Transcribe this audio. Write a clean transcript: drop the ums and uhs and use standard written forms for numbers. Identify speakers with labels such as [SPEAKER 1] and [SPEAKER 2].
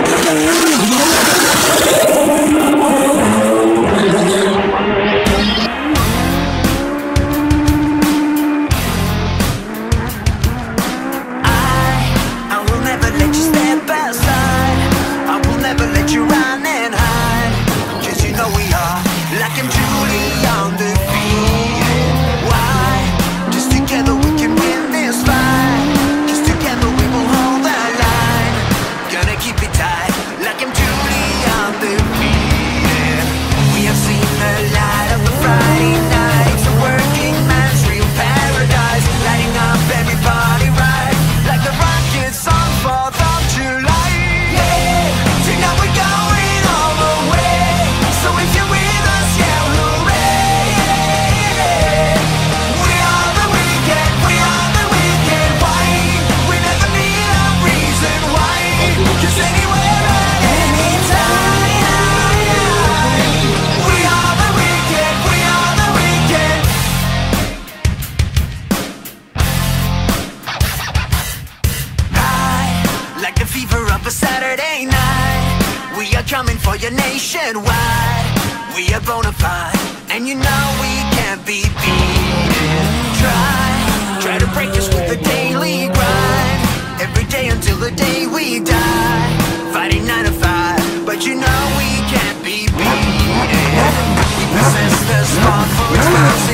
[SPEAKER 1] Saturday night, we are coming for you nationwide. We are bona fide, and you know we can't be beaten. Try to break us with the daily grind, every day until the day we die. Fighting 9 to 5, but you know we can't be beaten. We possess the spark for explosive